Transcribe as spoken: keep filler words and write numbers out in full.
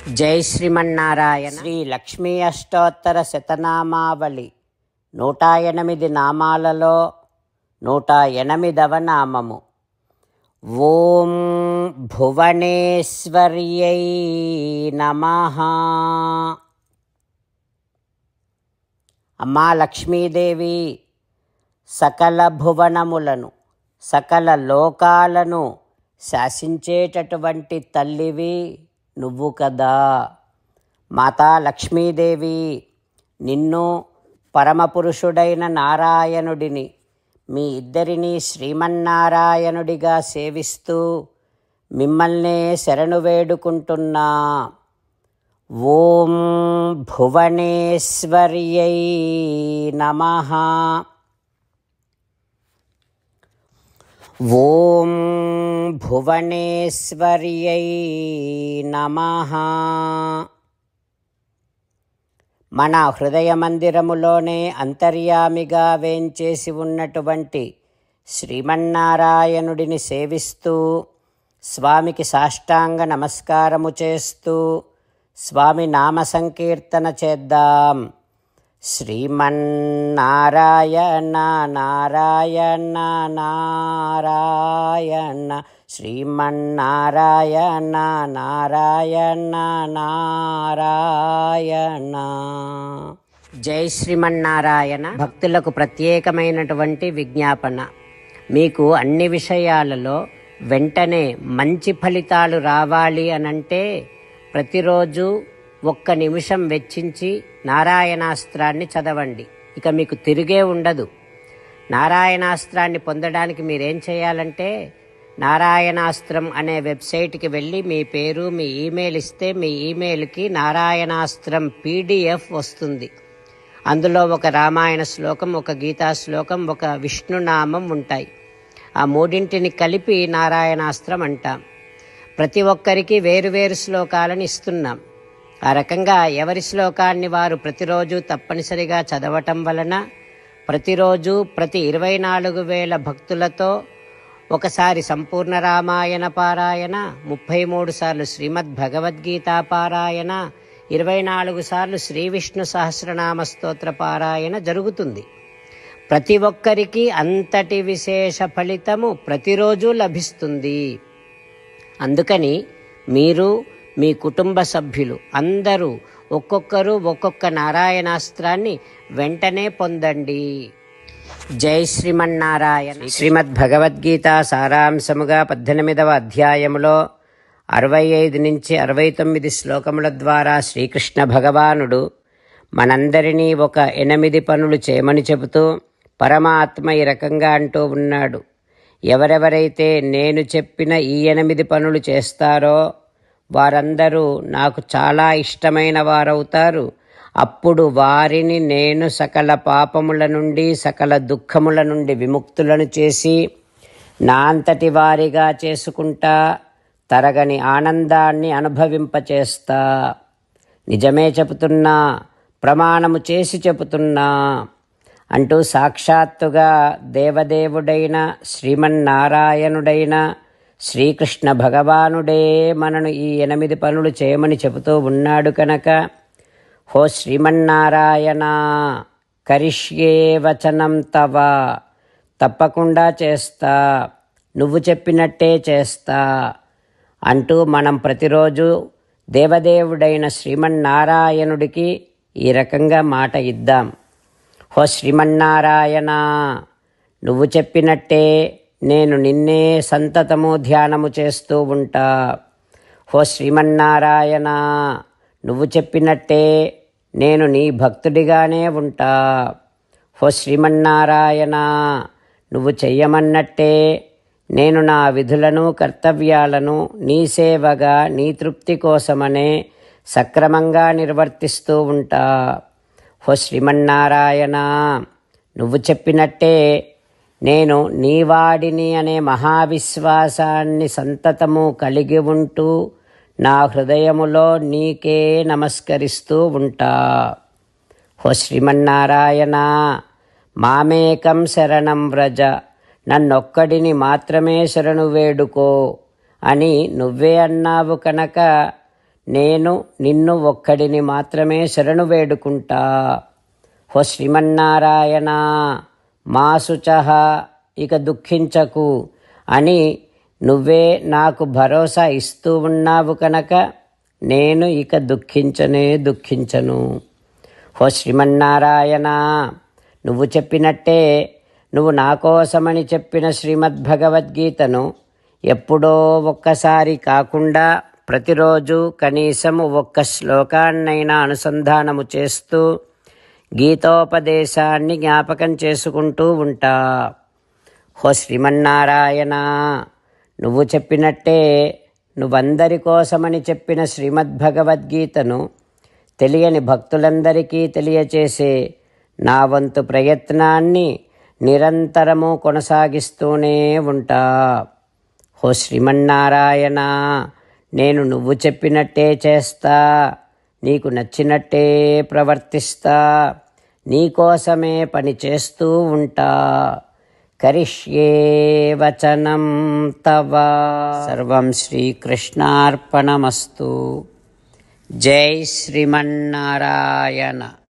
జై శ్రీమన్నారాయణ. శ్రీ లక్ష్మీ అష్టోత్తర శతనామావళి నూట ఎనిమిది నామాలలో నూట ఎనిమిదవ నామము. ఓం భువనేశ్వర్యై నమః. అమ్మా లక్ష్మీదేవి, సకల భువనములను సకల లోకాలను శాసించేటటువంటి తల్లివి నువ్వు కదా. మాతా లక్ష్మీదేవి, నిన్ను పరమపురుషుడైన నారాయణుడిని మీ ఇద్దరిని శ్రీమన్నారాయణుడిగా సేవిస్తూ మిమ్మల్నే శరణు వేడుకుంటున్నా. ఓం భువనేశ్వర్యై నమః. ఓం భువనేశ్వర్యై నమః. మన హృదయ మందిరములోనే అంతర్యామిగా వేంచేసి ఉన్నటువంటి శ్రీమన్నారాయణుడిని సేవిస్తూ స్వామికి సాష్టాంగ నమస్కారము చేస్తూ స్వామి నామ సంకీర్తన చేద్దాం. శ్రీమన్నారాయణ నారాయణ నారాయణ శ్రీమన్నారాయణ నారాయణ నారాయణ. జై శ్రీమన్నారాయణ. భక్తులకు ప్రత్యేకమైనటువంటి విజ్ఞాపన. మీకు అన్ని విషయాలలో వెంటనే మంచి ఫలితాలు రావాలి అనంటే ప్రతిరోజు ఒక్క నిమిషం వెచ్చించి నారాయణాస్త్రాన్ని చదవండి. ఇక మీకు తిరిగే ఉండదు. నారాయణాస్త్రాన్ని పొందడానికి మీరేం చేయాలంటే నారాయణాస్త్రం అనే వెబ్సైట్కి వెళ్ళి మీ పేరు మీ ఈమెయిల్ ఇస్తే మీ ఈమెయిల్కి నారాయణాస్త్రం పీడిఎఫ్ వస్తుంది. అందులో ఒక రామాయణ శ్లోకం, ఒక గీతా శ్లోకం, ఒక విష్ణునామం ఉంటాయి. ఆ మూడింటిని కలిపి నారాయణాస్త్రం అంటాం. ప్రతి ఒక్కరికి వేరువేరు శ్లోకాలను ఇస్తున్నాం. ఆ రకంగా ఎవరి శ్లోకాన్ని వారు ప్రతిరోజు తప్పనిసరిగా చదవటం వలన ప్రతిరోజు ప్రతి ఇరవై నాలుగు వేల భక్తులతో ఒకసారి సంపూర్ణ రామాయణ పారాయణ, ముప్పై మూడు సార్లు శ్రీమద్ భగవద్గీత పారాయణ, ఇరవై నాలుగు సార్లు శ్రీ విష్ణు సహస్రనామ స్తోత్ర పారాయణ జరుగుతుంది. ప్రతి ఒక్కరికి అంతటి విశేష ఫలితము ప్రతిరోజు లభిస్తుంది. అందుకని మీరు మీ కుటుంబ సభ్యులు అందరూ ఒక్కొక్కరు ఒక్కొక్క నారాయణాస్త్రాన్ని వెంటనే పొందండి. జై శ్రీమన్నారాయణ. శ్రీమద్ భగవద్గీత సారాంశముగా పద్దెనిమిదవ అధ్యాయములో అరవై ఐదు నుంచి అరవై తొమ్మిది శ్లోకముల ద్వారా శ్రీకృష్ణ భగవానుడు మనందరినీ ఒక ఎనిమిది పనులు చేయమని చెబుతూ పరమాత్మ ఈ రకంగా అంటూ ఉన్నాడు. ఎవరెవరైతే నేను చెప్పిన ఈ ఎనిమిది పనులు చేస్తారో వారందరూ నాకు చాలా ఇష్టమైన వారవుతారు. అప్పుడు వారిని నేను సకల పాపముల నుండి సకల దుఃఖముల నుండి విముక్తులను చేసి నా అంతటి వారిగా చేసుకుంటా, తరగని ఆనందాన్ని అనుభవింపచేస్తా. నిజమే చెబుతున్నా, ప్రమాణము చేసి చెబుతున్నా అంటూ సాక్షాత్తుగా దేవదేవుడైన శ్రీమన్నారాయణుడైన శ్రీకృష్ణ భగవానుడే మనను ఈ ఎనిమిది పనులు చేయమని చెబుతూ ఉన్నాడు కనుక, హో శ్రీమన్నారాయణ, కరిష్యే వచనం తవ, తప్పకుండా చేస్తా, నువ్వు చెప్పినట్టే చేస్తా అంటూ మనం ప్రతిరోజు దేవదేవుడైన శ్రీమన్నారాయణుడికి ఈ రకంగా మాట ఇద్దాం. హో శ్రీమన్నారాయణ, నువ్వు చెప్పినట్టే నేను నిన్నే సంతతము ధ్యానము చేస్తూ ఉంటా. హో శ్రీమన్నారాయణ, నువ్వు చెప్పినట్టే నేను నీ భక్తుడిగానే ఉంటా. హో శ్రీమన్నారాయణ, నువ్వు చెయ్యమన్నట్టే నేను నా విధులను కర్తవ్యాలను నీ సేవగా నీ తృప్తి కోసమనే సక్రమంగా నిర్వర్తిస్తూ ఉంటా. హో శ్రీమన్నారాయణ, నువ్వు చెప్పినట్టే నేను నీవాడిని అనే మహావిశ్వాసాన్ని సంతతము కలిగి ఉంటూ నా హృదయములో నీకే నమస్కరిస్తూ ఉంటా. హో శ్రీమన్నారాయణ, మామేకం శరణం వ్రజ, నన్నొక్కడిని మాత్రమే శరణు వేడుకో అని నువ్వే అన్నావు కనుక నేను నిన్ను ఒక్కడిని మాత్రమే శరణు వేడుకుంటా. హో శ్రీమన్నారాయణ, మా శుచః, ఇక దుఃఖించకు అని నువ్వే నాకు భరోసా ఇస్తూ ఉన్నావు కనుక నేను ఇక దుఃఖించనే దుఃఖించను. హో శ్రీమన్నారాయణ, నువ్వు చెప్పినట్టే నువ్వు నా కోసమని చెప్పిన శ్రీమద్భగవద్గీతను ఎప్పుడో ఒక్కసారి కాకుండా ప్రతిరోజు కనీసము ఒక్క శ్లోకాన్నైనా అనుసంధానము చేస్తూ గీతోపదేశాన్ని జ్ఞాపకం చేసుకుంటూ ఉంటా. హో శ్రీమన్నారాయణ, నువ్వు చెప్పినట్టే నువ్వందరి కోసమని చెప్పిన శ్రీమద్భగవద్గీతను తెలియని భక్తులందరికీ తెలియచేసే నా వంతు ప్రయత్నాన్ని నిరంతరము కొనసాగిస్తూనే ఉంటా. హో శ్రీమన్నారాయణ, నేను నువ్వు చెప్పినట్టే చేస్తా, నీకు నచ్చినట్టే ప్రవర్తిస్తా, నీకోసమే పని చేస్తూ ఉంటా. కరిష్యే వచనం తవ. సర్వం శ్రీకృష్ణార్పణమస్తు. జై శ్రీమన్నారాయణ.